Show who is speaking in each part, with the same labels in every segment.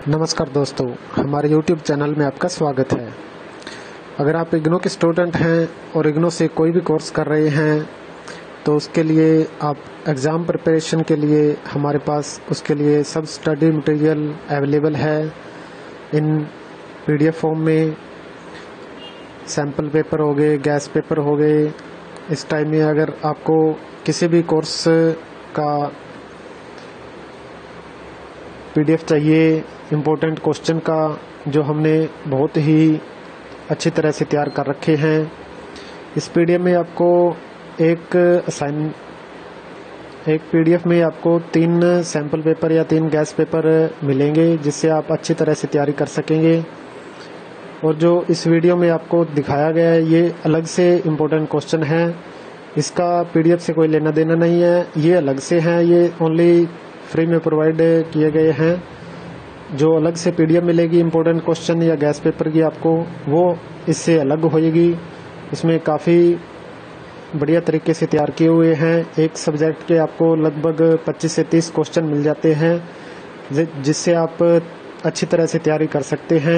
Speaker 1: नमस्कार दोस्तों, हमारे YouTube चैनल में आपका स्वागत है। अगर आप इग्नो के स्टूडेंट हैं और इग्नो से कोई भी कोर्स कर रहे हैं तो उसके लिए आप एग्ज़ाम प्रिपरेशन के लिए हमारे पास उसके लिए सब स्टडी मटेरियल अवेलेबल है इन PDF फॉर्म में। सैम्पल पेपर हो गए, गैस पेपर हो गए। इस टाइम में अगर आपको किसी भी कोर्स का PDF चाहिए इम्पोर्टेंट क्वेश्चन का, जो हमने बहुत ही अच्छी तरह से तैयार कर रखे हैं, इस PDF में आपको एक PDF में आपको 3 सैम्पल पेपर या 3 गैस पेपर मिलेंगे, जिससे आप अच्छी तरह से तैयारी कर सकेंगे। और जो इस वीडियो में आपको दिखाया गया है ये अलग से इम्पोर्टेंट क्वेश्चन है, इसका PDF से कोई लेना देना नहीं है, ये अलग से हैं, ये ओनली फ्री में प्रोवाइड किए गए हैं। जो अलग से PDF मिलेगी इम्पोर्टेंट क्वेश्चन या गैस पेपर की आपको, वो इससे अलग होएगी। इसमें काफ़ी बढ़िया तरीके से तैयार किए हुए हैं। एक सब्जेक्ट के आपको लगभग 25 से 30 क्वेश्चन मिल जाते हैं, जिससे आप अच्छी तरह से तैयारी कर सकते हैं।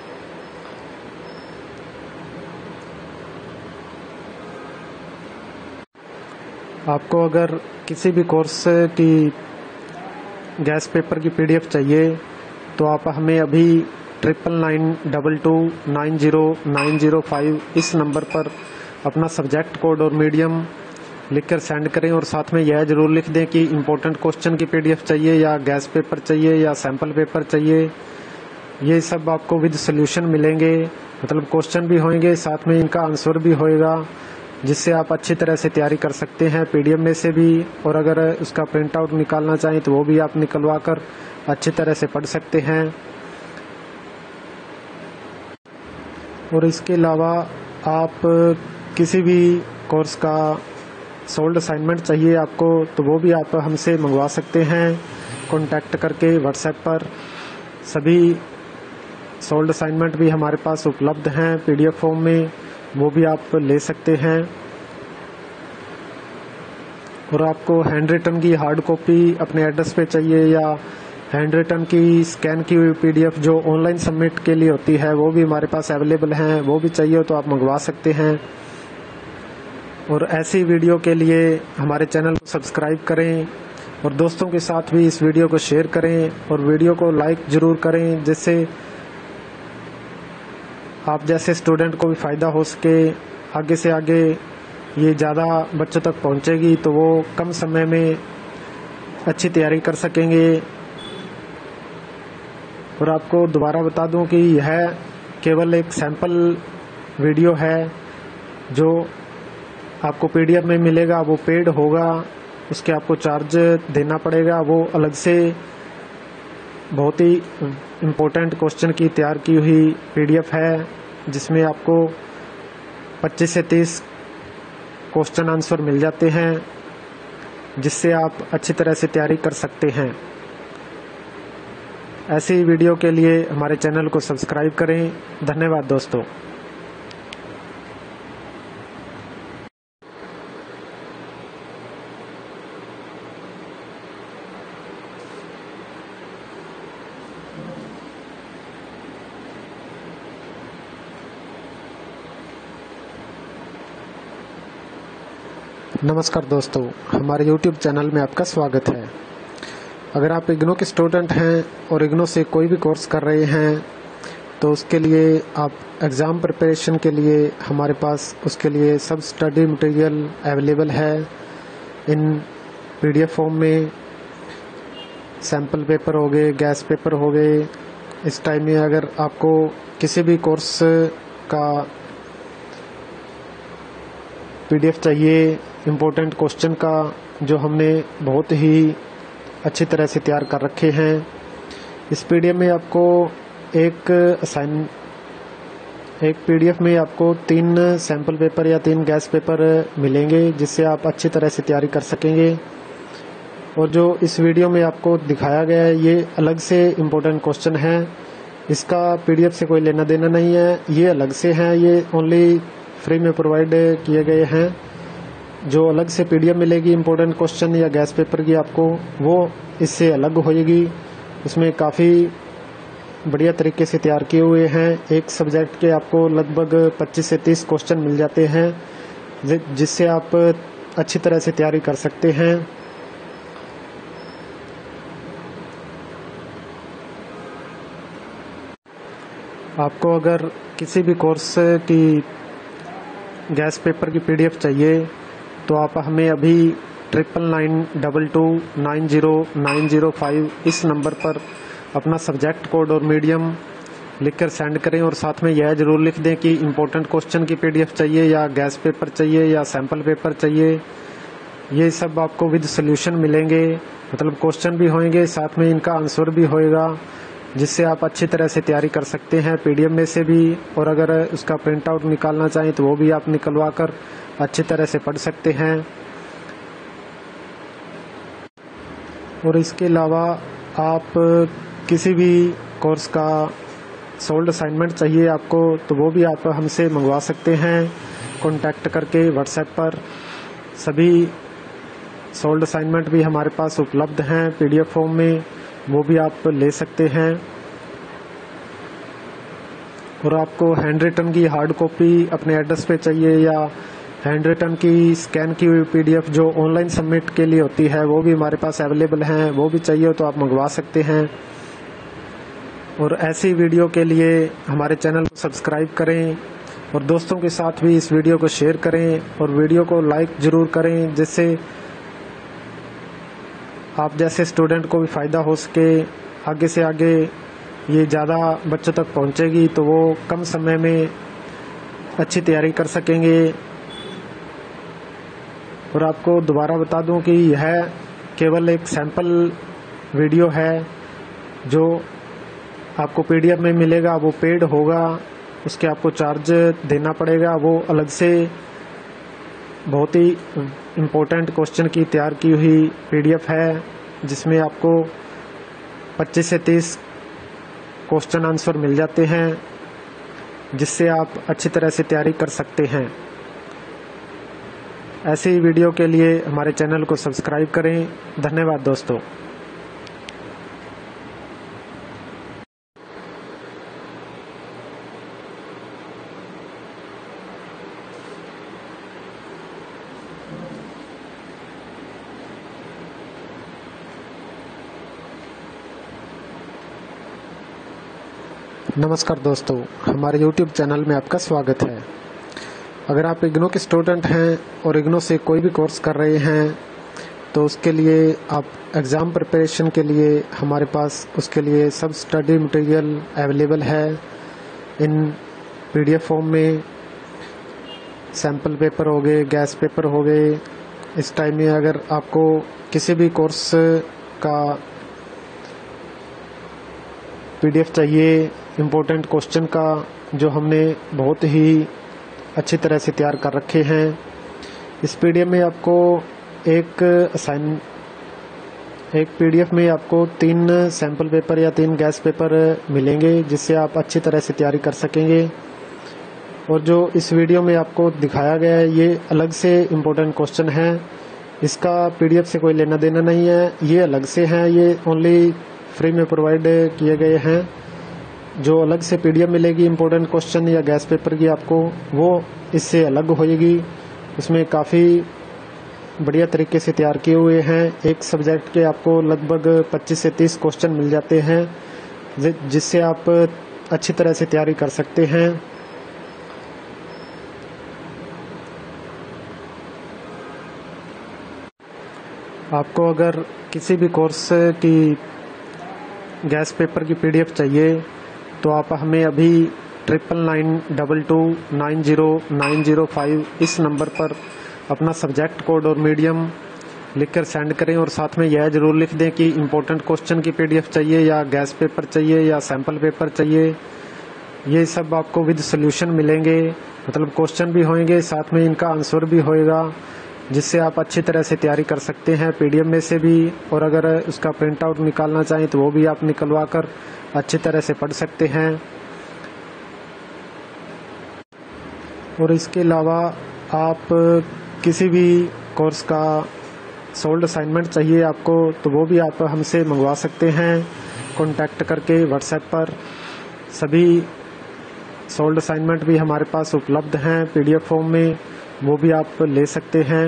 Speaker 1: आपको अगर किसी भी कोर्स की गैस पेपर की PDF चाहिए तो आप हमें अभी 9992290905 इस नंबर पर अपना सब्जेक्ट कोड और मीडियम लिखकर सेंड करें, और साथ में यह ज़रूर लिख दें कि इम्पोर्टेंट क्वेश्चन की PDF चाहिए या गैस पेपर चाहिए या सैम्पल पेपर चाहिए। ये सब आपको विद सोल्यूशन मिलेंगे, मतलब क्वेश्चन भी होंगे, साथ में इनका आंसर भी होएगा, जिससे आप अच्छी तरह से तैयारी कर सकते हैं PDF में से भी। और अगर उसका प्रिंट आउट निकालना चाहें तो वो भी आप निकलवा कर अच्छी तरह से पढ़ सकते हैं। और इसके अलावा आप किसी भी कोर्स का सोल्ड असाइनमेंट चाहिए आपको, तो वो भी आप हमसे मंगवा सकते हैं कॉन्टैक्ट करके WhatsApp पर। सभी सोल्ड असाइनमेंट भी हमारे पास उपलब्ध हैं PDF फॉर्म में, वो भी आप ले सकते हैं। और आपको हैंड रिटन की हार्ड कॉपी अपने एड्रेस पे चाहिए या हैंड रिटन की स्कैन की हुई PDF जो ऑनलाइन सबमिट के लिए होती है, वो भी हमारे पास अवेलेबल हैं, वो भी चाहिए तो आप मंगवा सकते हैं। और ऐसी वीडियो के लिए हमारे चैनल को सब्सक्राइब करें और दोस्तों के साथ भी इस वीडियो को शेयर करें और वीडियो को लाइक ज़रूर करें, जिससे आप जैसे स्टूडेंट को भी फ़ायदा हो सके। आगे से आगे ये ज़्यादा बच्चों तक पहुंचेगी तो वो कम समय में अच्छी तैयारी कर सकेंगे। और आपको दोबारा बता दूं कि यह केवल एक सैंपल वीडियो है, जो आपको PDF में मिलेगा वो पेड होगा, उसके आपको चार्ज देना पड़ेगा। वो अलग से बहुत ही इम्पोर्टेंट क्वेश्चन की तैयार की हुई PDF है, जिसमें आपको 25 से 30 क्वेश्चन आंसर मिल जाते हैं, जिससे आप अच्छी तरह से तैयारी कर सकते हैं। ऐसी वीडियो के लिए हमारे चैनल को सब्सक्राइब करें। धन्यवाद दोस्तों। नमस्कार दोस्तों, हमारे YouTube चैनल में आपका स्वागत है। अगर आप इग्नो के स्टूडेंट हैं और इग्नो से कोई भी कोर्स कर रहे हैं तो उसके लिए आप एग्ज़ाम प्रिपरेशन के लिए हमारे पास उसके लिए सब स्टडी मटेरियल अवेलेबल है इन PDF फॉर्म में। सैम्पल पेपर हो गए, गैस पेपर हो गए। इस टाइम में अगर आपको किसी भी कोर्स का PDF चाहिए इम्पोर्टेंट क्वेश्चन का, जो हमने बहुत ही अच्छी तरह से तैयार कर रखे हैं, इस PDF में आपको एक PDF में आपको 3 सैम्पल पेपर या 3 गैस पेपर मिलेंगे, जिससे आप अच्छी तरह से तैयारी कर सकेंगे। और जो इस वीडियो में आपको दिखाया गया है ये अलग से इम्पोर्टेंट क्वेश्चन है, इसका PDF से कोई लेना देना नहीं है, ये अलग से हैं, ये ओनली फ्री में प्रोवाइड किए गए हैं। जो अलग से PDF मिलेगी इम्पोर्टेंट क्वेश्चन या गैस पेपर की आपको, वो इससे अलग होएगी। उसमें काफ़ी बढ़िया तरीके से तैयार किए हुए हैं। एक सब्जेक्ट के आपको लगभग 25 से 30 क्वेश्चन मिल जाते हैं, जिससे आप अच्छी तरह से तैयारी कर सकते हैं। आपको अगर किसी भी कोर्स की गैस पेपर की PDF चाहिए तो आप हमें अभी 9992290905 इस नंबर पर अपना सब्जेक्ट कोड और मीडियम लिखकर सेंड करें, और साथ में यह ज़रूर लिख दें कि इम्पोर्टेंट क्वेश्चन की PDF चाहिए या गैस पेपर चाहिए या सैम्पल पेपर चाहिए। ये सब आपको विद सोल्यूशन मिलेंगे, मतलब क्वेश्चन भी होंगे, साथ में इनका आंसर भी होएगा, जिससे आप अच्छी तरह से तैयारी कर सकते हैं PDF में से भी। और अगर उसका प्रिंट आउट निकालना चाहें तो वो भी आप निकलवा कर अच्छी तरह से पढ़ सकते हैं। और इसके अलावा आप किसी भी कोर्स का सोल्ड असाइनमेंट चाहिए आपको तो वो भी आप हमसे मंगवा सकते हैं कॉन्टैक्ट करके व्हाट्सएप पर। सभी सोल्ड असाइनमेंट भी हमारे पास उपलब्ध हैं PDF फॉर्म में, वो भी आप ले सकते हैं। और आपको हैंड रिटन की हार्ड कॉपी अपने एड्रेस पे चाहिए या हैंड रिटन की स्कैन की हुई PDF जो ऑनलाइन सबमिट के लिए होती है, वो भी हमारे पास अवेलेबल हैं, वो भी चाहिए तो आप मंगवा सकते हैं। और ऐसी वीडियो के लिए हमारे चैनल को सब्सक्राइब करें और दोस्तों के साथ भी इस वीडियो को शेयर करें और वीडियो को लाइक ज़रूर करें, जिससे आप जैसे स्टूडेंट को भी फ़ायदा हो सके। आगे से आगे ये ज़्यादा बच्चों तक पहुंचेगी तो वो कम समय में अच्छी तैयारी कर सकेंगे। और आपको दोबारा बता दूं कि यह केवल एक सैंपल वीडियो है, जो आपको PDF में मिलेगा वो पेड होगा, उसके आपको चार्ज देना पड़ेगा। वो अलग से बहुत ही इम्पोर्टेंट क्वेश्चन की तैयार की हुई PDF है, जिसमें आपको 25 से 30 क्वेश्चन आंसर मिल जाते हैं, जिससे आप अच्छी तरह से तैयारी कर सकते हैं। ऐसी वीडियो के लिए हमारे चैनल को सब्सक्राइब करें। धन्यवाद दोस्तों। नमस्कार दोस्तों, हमारे YouTube चैनल में आपका स्वागत है। अगर आप इग्नो के स्टूडेंट हैं और इग्नो से कोई भी कोर्स कर रहे हैं तो उसके लिए आप एग्ज़ाम प्रिपरेशन के लिए हमारे पास उसके लिए सब स्टडी मटेरियल अवेलेबल है इन PDF फॉर्म में। सैम्पल पेपर हो गए, गैस पेपर हो गए। इस टाइम में अगर आपको किसी भी कोर्स का PDF चाहिए इम्पोर्टेंट क्वेश्चन का, जो हमने बहुत ही अच्छी तरह से तैयार कर रखे हैं, इस PDF में आपको एक PDF में आपको 3 सैम्पल पेपर या 3 गैस पेपर मिलेंगे, जिससे आप अच्छी तरह से तैयारी कर सकेंगे। और जो इस वीडियो में आपको दिखाया गया है ये अलग से इम्पोर्टेंट क्वेश्चन है, इसका PDF से कोई लेना देना नहीं है, ये अलग से हैं, ये ओनली फ्री में प्रोवाइड किए गए हैं। जो अलग से PDF मिलेगी इम्पोर्टेंट क्वेश्चन या गैस पेपर की आपको, वो इससे अलग होएगी। उसमें काफ़ी बढ़िया तरीके से तैयार किए हुए हैं। एक सब्जेक्ट के आपको लगभग 25 से 30 क्वेश्चन मिल जाते हैं, जिससे आप अच्छी तरह से तैयारी कर सकते हैं। आपको अगर किसी भी कोर्स की गैस पेपर की PDF चाहिए तो आप हमें अभी 9992290905 इस नंबर पर अपना सब्जेक्ट कोड और मीडियम लिखकर सेंड करें, और साथ में यह ज़रूर लिख दें कि इम्पोर्टेंट क्वेश्चन की PDF चाहिए या गैस पेपर चाहिए या सैम्पल पेपर चाहिए। ये सब आपको विद सोल्यूशन मिलेंगे, मतलब क्वेश्चन भी होंगे, साथ में इनका आंसर भी होएगा, जिससे आप अच्छी तरह से तैयारी कर सकते हैं PDF में से भी। और अगर उसका प्रिंट आउट निकालना चाहें तो वो भी आप निकलवा कर अच्छी तरह से पढ़ सकते हैं। और इसके अलावा आप किसी भी कोर्स का सोल्ड असाइनमेंट चाहिए आपको तो वो भी आप हमसे मंगवा सकते हैं कांटेक्ट करके व्हाट्सएप पर सभी सोल्ड असाइनमेंट भी हमारे पास उपलब्ध हैं पीडीएफ फॉर्म में, वो भी आप ले सकते हैं।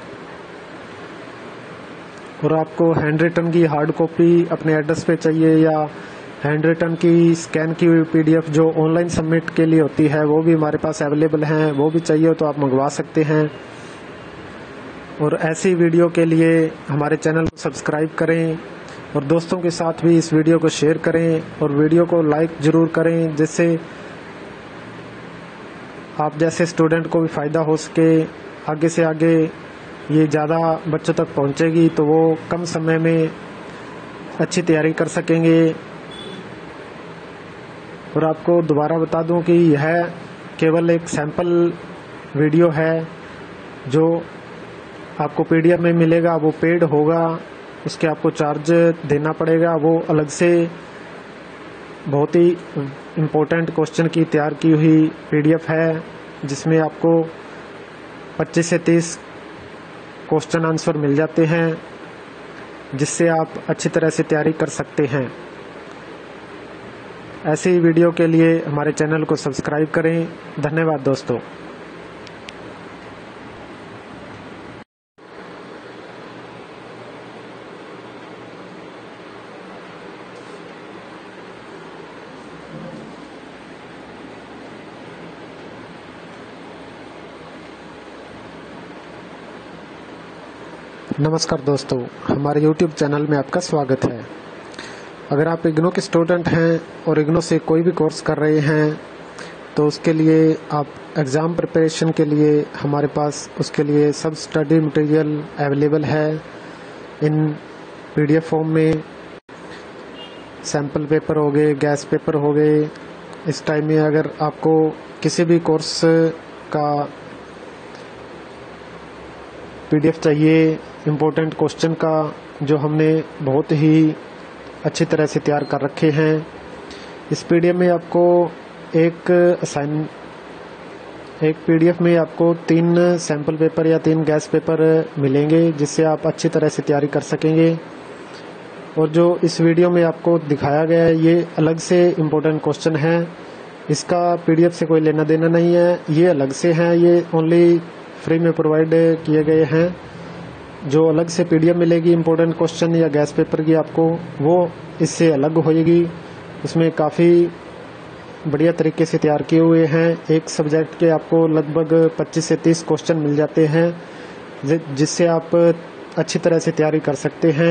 Speaker 1: और आपको हैंड रिटन की हार्ड कॉपी अपने एड्रेस पे चाहिए या हैंड रिटन की स्कैन की हुई पीडीएफ जो ऑनलाइन सबमिट के लिए होती है वो भी हमारे पास अवेलेबल हैं, वो भी चाहिए तो आप मंगवा सकते हैं। और ऐसी वीडियो के लिए हमारे चैनल को सब्सक्राइब करें और दोस्तों के साथ भी इस वीडियो को शेयर करें और वीडियो को लाइक ज़रूर करें, जिससे आप जैसे स्टूडेंट को भी फ़ायदा हो सके। आगे से आगे ये ज़्यादा बच्चों तक पहुंचेगी तो वो कम समय में अच्छी तैयारी कर सकेंगे। और आपको दोबारा बता दूं कि यह केवल एक सैंपल वीडियो है, जो आपको पीडीएफ में मिलेगा वो पेड होगा, उसके आपको चार्ज देना पड़ेगा। वो अलग से बहुत ही इम्पोर्टेंट क्वेश्चन की तैयार की हुई पीडीएफ है, जिसमें आपको 25 से 30 क्वेश्चन आंसर मिल जाते हैं, जिससे आप अच्छी तरह से तैयारी कर सकते हैं। ऐसी वीडियो के लिए हमारे चैनल को सब्सक्राइब करें। धन्यवाद दोस्तों। नमस्कार दोस्तों, हमारे YouTube चैनल में आपका स्वागत है। अगर आप इग्नो के स्टूडेंट हैं और इग्नो से कोई भी कोर्स कर रहे हैं तो उसके लिए आप एग्ज़ाम प्रिपरेशन के लिए हमारे पास उसके लिए सब स्टडी मटेरियल अवेलेबल है इन पीडीएफ फॉर्म में। सैम्पल पेपर हो गए, गैस पेपर हो गए। इस टाइम में अगर आपको किसी भी कोर्स का पीडीएफ चाहिए इम्पोर्टेंट क्वेश्चन का, जो हमने बहुत ही अच्छी तरह से तैयार कर रखे हैं, इस पीडीएफ में आपको एक पीडीएफ में आपको 3 सैंपल पेपर या 3 गैस पेपर मिलेंगे, जिससे आप अच्छी तरह से तैयारी कर सकेंगे। और जो इस वीडियो में आपको दिखाया गया है ये अलग से इम्पोर्टेंट क्वेश्चन है, इसका पीडीएफ से कोई लेना देना नहीं है, ये अलग से हैं, ये ओनली फ्री में प्रोवाइड किए गए हैं। जो अलग से पीडीएफ मिलेगी इम्पोर्टेंट क्वेश्चन या गैस पेपर की आपको, वो इससे अलग होएगी। उसमें काफ़ी बढ़िया तरीके से तैयार किए हुए हैं। एक सब्जेक्ट के आपको लगभग 25 से 30 क्वेश्चन मिल जाते हैं, जिससे आप अच्छी तरह से तैयारी कर सकते हैं।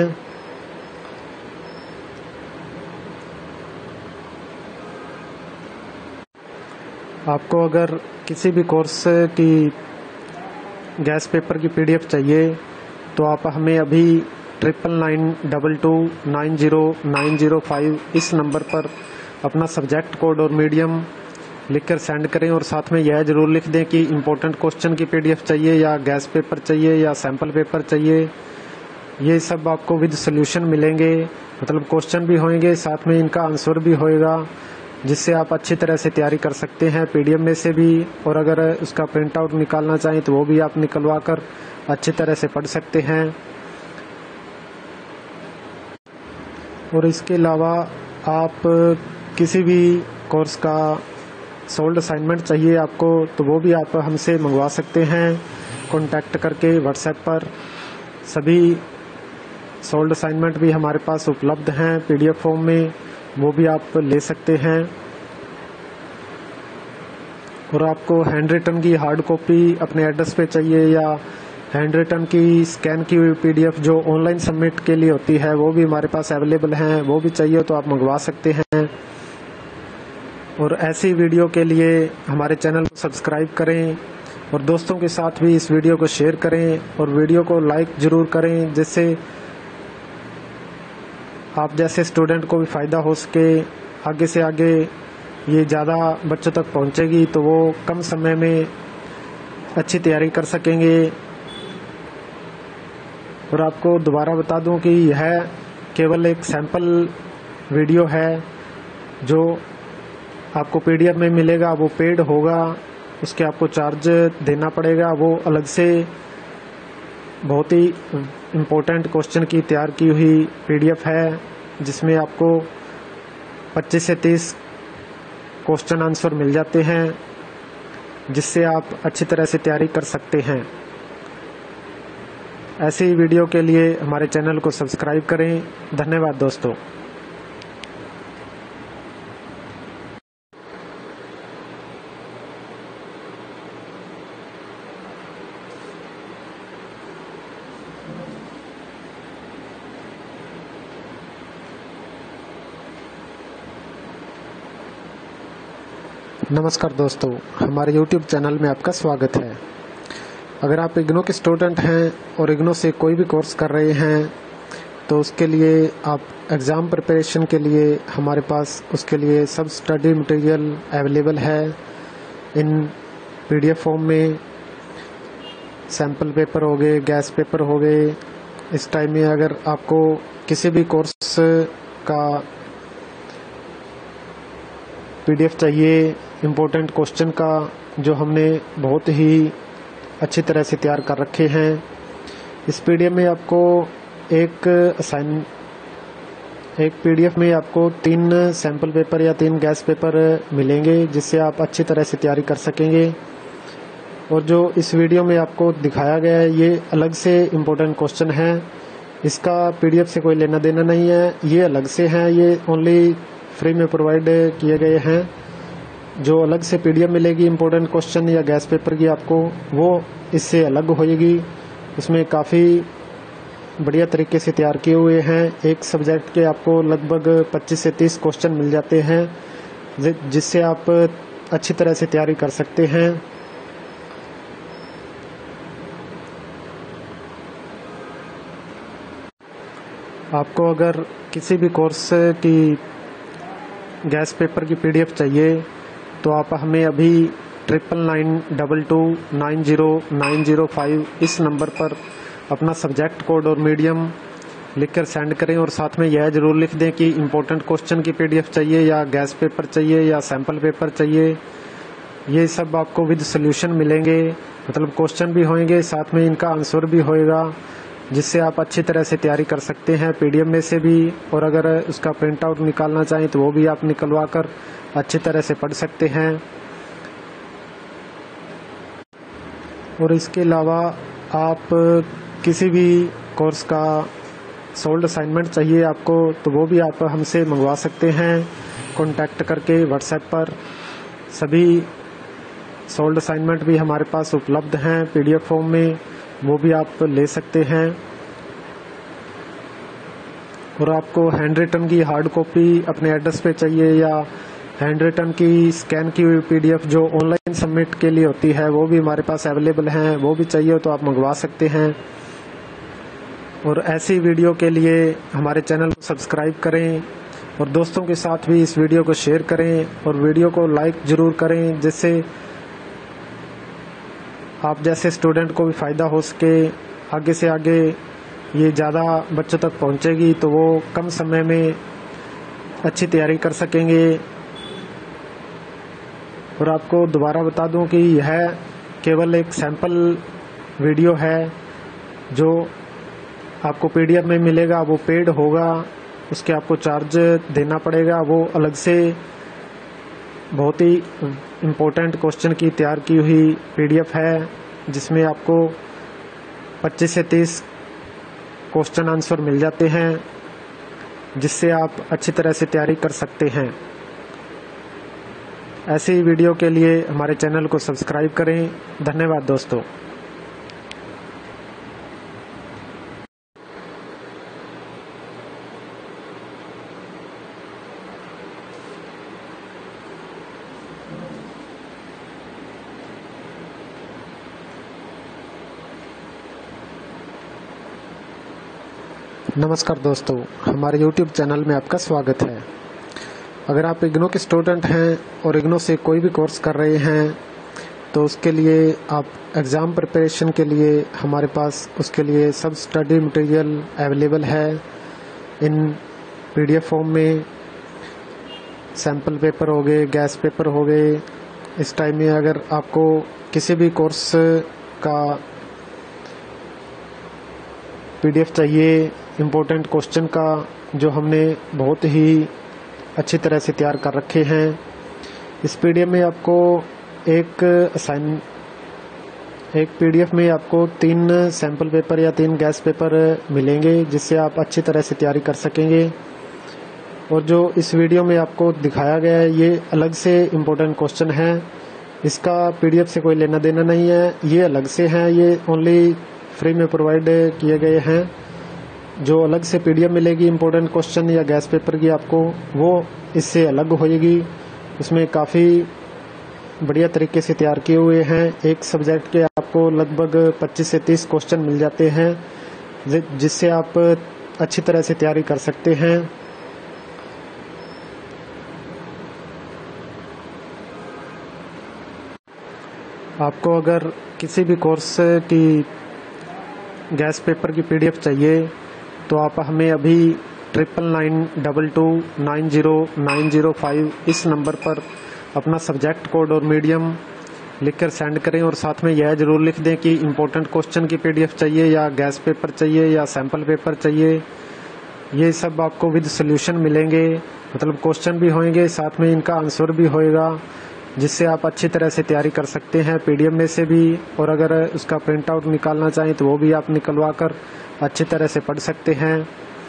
Speaker 1: आपको अगर किसी भी कोर्स की गैस पेपर की पीडीएफ चाहिए तो आप हमें अभी 9922290905 इस नंबर पर अपना सब्जेक्ट कोड और मीडियम लिखकर सेंड करें। और साथ में यह ज़रूर लिख दें कि इम्पोर्टेंट क्वेश्चन की पीडीएफ चाहिए या गैस पेपर चाहिए या सैम्पल पेपर चाहिए। ये सब आपको विद सोल्यूशन मिलेंगे, मतलब क्वेश्चन भी होंगे, साथ में इनका आंसर भी होएगा, जिससे आप अच्छी तरह से तैयारी कर सकते हैं पीडीएफ में से भी। और अगर उसका प्रिंट आउट निकालना चाहें तो वो भी आप निकलवा कर अच्छी तरह से पढ़ सकते हैं। और इसके अलावा आप किसी भी कोर्स का सोल्ड असाइनमेंट चाहिए आपको तो वो भी आप हमसे मंगवा सकते हैं कांटेक्ट करके व्हाट्सएप पर। सभी सोल्ड असाइनमेंट भी हमारे पास उपलब्ध हैं पीडीएफ फॉर्म में, वो भी आप ले सकते हैं। और आपको हैंड रिटन की हार्ड कॉपी अपने एड्रेस पे चाहिए या हैंड रिटन की स्कैन की हुई पीडीएफ जो ऑनलाइन सबमिट के लिए होती है वो भी हमारे पास अवेलेबल हैं, वो भी चाहिए तो आप मंगवा सकते हैं। और ऐसी वीडियो के लिए हमारे चैनल को सब्सक्राइब करें और दोस्तों के साथ भी इस वीडियो को शेयर करें और वीडियो को लाइक ज़रूर करें, जिससे आप जैसे स्टूडेंट को भी फ़ायदा हो सके। आगे से आगे ये ज़्यादा बच्चों तक पहुंचेगी तो वो कम समय में अच्छी तैयारी कर सकेंगे। और आपको दोबारा बता दूं कि यह केवल एक सैंपल वीडियो है, जो आपको पीडीएफ में मिलेगा वो पेड होगा, उसके आपको चार्ज देना पड़ेगा। वो अलग से बहुत ही इम्पोर्टेंट क्वेश्चन की तैयार की हुई पीडीएफ है, जिसमें आपको 25 से 30 क्वेश्चन आंसर मिल जाते हैं, जिससे आप अच्छी तरह से तैयारी कर सकते हैं। ऐसी ही वीडियो के लिए हमारे चैनल को सब्सक्राइब करें। धन्यवाद दोस्तों। नमस्कार दोस्तों, हमारे YouTube चैनल में आपका स्वागत है। अगर आप इग्नो के स्टूडेंट हैं और इग्नो से कोई भी कोर्स कर रहे हैं तो उसके लिए आप एग्ज़ाम प्रिपरेशन के लिए हमारे पास उसके लिए सब स्टडी मटेरियल अवेलेबल है इन PDF फॉर्म में। सैम्पल पेपर हो गए, गैस पेपर हो गए। इस टाइम में अगर आपको किसी भी कोर्स का PDF चाहिए इम्पोर्टेंट क्वेश्चन का, जो हमने बहुत ही अच्छी तरह से तैयार कर रखे हैं, इस PDF में आपको एक PDF में आपको 3 सैम्पल पेपर या 3 गैस पेपर मिलेंगे, जिससे आप अच्छी तरह से तैयारी कर सकेंगे। और जो इस वीडियो में आपको दिखाया गया है ये अलग से इम्पोर्टेंट क्वेश्चन है, इसका PDF से कोई लेना देना नहीं है, ये अलग से हैं, ये ओनली फ्री में प्रोवाइड किए गए हैं। जो अलग से PDF मिलेगी इम्पोर्टेंट क्वेश्चन या गैस पेपर की आपको, वो इससे अलग होएगी। इसमें काफ़ी बढ़िया तरीके से तैयार किए हुए हैं। एक सब्जेक्ट के आपको लगभग 25 से 30 क्वेश्चन मिल जाते हैं, जिससे आप अच्छी तरह से तैयारी कर सकते हैं। आपको अगर किसी भी कोर्स की गैस पेपर की PDF चाहिए तो आप हमें अभी 9992290905 इस नंबर पर अपना सब्जेक्ट कोड और मीडियम लिखकर सेंड करें, और साथ में यह ज़रूर लिख दें कि इम्पोर्टेंट क्वेश्चन की PDF चाहिए या गैस पेपर चाहिए या सैम्पल पेपर चाहिए। ये सब आपको विद सोल्यूशन मिलेंगे, मतलब क्वेश्चन भी होंगे, साथ में इनका आंसर भी होएगा, जिससे आप अच्छी तरह से तैयारी कर सकते हैं PDF में से भी। और अगर उसका प्रिंट आउट निकालना चाहें तो वो भी आप निकलवा कर अच्छी तरह से पढ़ सकते हैं। और इसके अलावा आप किसी भी कोर्स का सोल्ड असाइनमेंट चाहिए आपको तो वो भी आप हमसे मंगवा सकते हैं कॉन्टैक्ट करके WhatsApp पर। सभी सोल्ड असाइनमेंट भी हमारे पास उपलब्ध हैं PDF फॉर्म में, वो भी आप ले सकते हैं। और आपको हैंड रिटन की हार्ड कॉपी अपने एड्रेस पे चाहिए या हैंड रिटन की स्कैन की हुई PDF जो ऑनलाइन सबमिट के लिए होती है, वो भी हमारे पास अवेलेबल हैं, वो भी चाहिए तो आप मंगवा सकते हैं। और ऐसी वीडियो के लिए हमारे चैनल को सब्सक्राइब करें और दोस्तों के साथ भी इस वीडियो को शेयर करें और वीडियो को लाइक ज़रूर करें, जिससे आप जैसे स्टूडेंट को भी फ़ायदा हो सके। आगे से आगे ये ज़्यादा बच्चों तक पहुंचेगी तो वो कम समय में अच्छी तैयारी कर सकेंगे। और आपको दोबारा बता दूं कि यह केवल एक सैंपल वीडियो है, जो आपको PDF में मिलेगा वो पेड होगा, उसके आपको चार्ज देना पड़ेगा। वो अलग से बहुत ही इम्पोर्टेंट क्वेश्चन की तैयार की हुई PDF है, जिसमें आपको 25 से 30 क्वेश्चन आंसर मिल जाते हैं, जिससे आप अच्छी तरह से तैयारी कर सकते हैं। ऐसी ही वीडियो के लिए हमारे चैनल को सब्सक्राइब करें। धन्यवाद दोस्तों। नमस्कार दोस्तों, हमारे YouTube चैनल में आपका स्वागत है। अगर आप इग्नो के स्टूडेंट हैं और इग्नो से कोई भी कोर्स कर रहे हैं तो उसके लिए आप एग्ज़ाम प्रिपरेशन के लिए हमारे पास उसके लिए सब स्टडी मटेरियल अवेलेबल है इन PDF फॉर्म में। सैम्पल पेपर हो गए, गैस पेपर हो गए। इस टाइम में अगर आपको किसी भी कोर्स का PDF चाहिए इम्पोर्टेंट क्वेश्चन का, जो हमने बहुत ही अच्छी तरह से तैयार कर रखे हैं। इस पीडीएफ में आपको एक पीडीएफ में आपको 3 सैम्पल पेपर या 3 गैस पेपर मिलेंगे, जिससे आप अच्छी तरह से तैयारी कर सकेंगे। और जो इस वीडियो में आपको दिखाया गया है ये अलग से इम्पोर्टेंट क्वेश्चन है, इसका पीडीएफ से कोई लेना देना नहीं है, ये अलग से हैं, ये ओनली फ्री में प्रोवाइड किए गए हैं। जो अलग से पीडीएफ मिलेगी इम्पोर्टेंट क्वेश्चन या गैस पेपर की आपको, वो इससे अलग होएगी। उसमें काफ़ी बढ़िया तरीके से तैयार किए हुए हैं। एक सब्जेक्ट के आपको लगभग 25 से 30 क्वेश्चन मिल जाते हैं, जिससे आप अच्छी तरह से तैयारी कर सकते हैं। आपको अगर किसी भी कोर्स की गैस पेपर की पीडीएफ चाहिए तो आप हमें अभी 9922290905 इस नंबर पर अपना सब्जेक्ट कोड और मीडियम लिखकर सेंड करें, और साथ में यह जरूर लिख दें कि इम्पोर्टेंट क्वेश्चन की पीडीएफ चाहिए या गैस पेपर चाहिए या सैम्पल पेपर चाहिए। ये सब आपको विद सॉल्यूशन मिलेंगे, मतलब क्वेश्चन भी होंगे, साथ में इनका आंसर भी होएगा, जिससे आप अच्छी तरह से तैयारी कर सकते हैं पीडीएफ में से भी। और अगर उसका प्रिंट आउट निकालना चाहें तो वो भी आप निकलवा कर अच्छी तरह से पढ़ सकते हैं।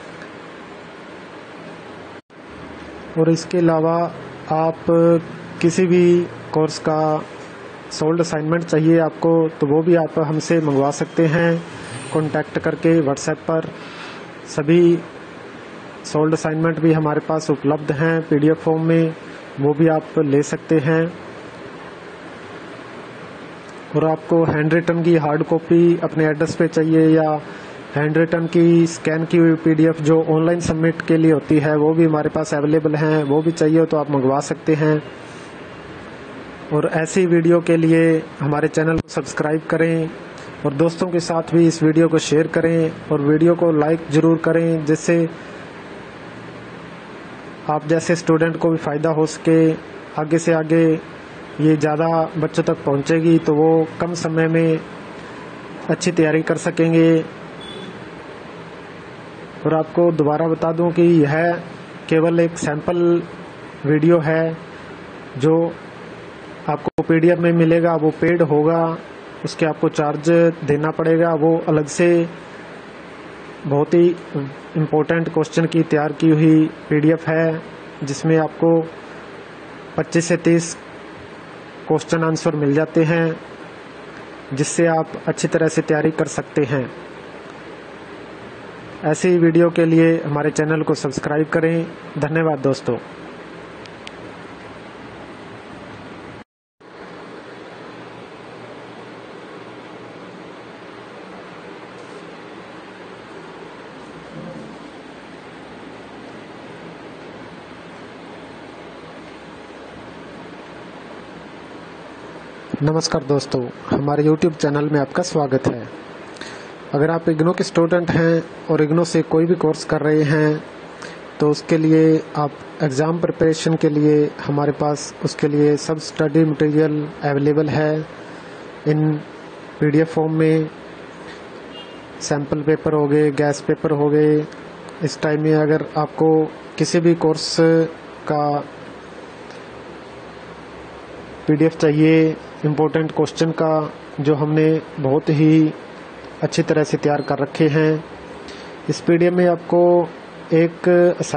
Speaker 1: और इसके अलावा आप किसी भी कोर्स का सोल्ड असाइनमेंट चाहिए आपको तो वो भी आप हमसे मंगवा सकते हैं कॉन्टैक्ट करके व्हाट्सएप पर। सभी सोल्ड असाइनमेंट भी हमारे पास उपलब्ध हैं पीडीएफ फॉर्म में, वो भी आप ले सकते हैं। और आपको हैंड रिटन की हार्ड कॉपी अपने एड्रेस पे चाहिए या हैंड रिटन की स्कैन की हुई पीडीएफ जो ऑनलाइन सबमिट के लिए होती है वो भी हमारे पास अवेलेबल हैं, वो भी चाहिए तो आप मंगवा सकते हैं। और ऐसी वीडियो के लिए हमारे चैनल को सब्सक्राइब करें और दोस्तों के साथ भी इस वीडियो को शेयर करें और वीडियो को लाइक ज़रूर करें, जिससे आप जैसे स्टूडेंट को भी फ़ायदा हो सके। आगे से आगे ये ज़्यादा बच्चों तक पहुंचेगी तो वो कम समय में अच्छी तैयारी कर सकेंगे। और आपको दोबारा बता दूं कि यह केवल एक सैंपल वीडियो है, जो आपको पीडीएफ में मिलेगा वो पेड होगा, उसके आपको चार्ज देना पड़ेगा। वो अलग से बहुत ही इम्पोर्टेंट क्वेश्चन की तैयार की हुई पीडीएफ है, जिसमें आपको 25 से 30 क्वेश्चन आंसर मिल जाते हैं, जिससे आप अच्छी तरह से तैयारी कर सकते हैं। ऐसी वीडियो के लिए हमारे चैनल को सब्सक्राइब करें। धन्यवाद दोस्तों। नमस्कार दोस्तों, हमारे YouTube चैनल में आपका स्वागत है। अगर आप इग्नो के स्टूडेंट हैं और इग्नो से कोई भी कोर्स कर रहे हैं तो उसके लिए आप एग्ज़ाम प्रिपरेशन के लिए हमारे पास उसके लिए सब स्टडी मटेरियल अवेलेबल है इन पीडीएफ फॉर्म में। सैम्पल पेपर हो गए, गैस पेपर हो गए। इस टाइम में अगर आपको किसी भी कोर्स का पीडीएफ चाहिए इम्पोर्टेंट क्वेश्चन का, जो हमने बहुत ही अच्छी तरह से तैयार कर रखे हैं, इस पीडीएफ में आपको एक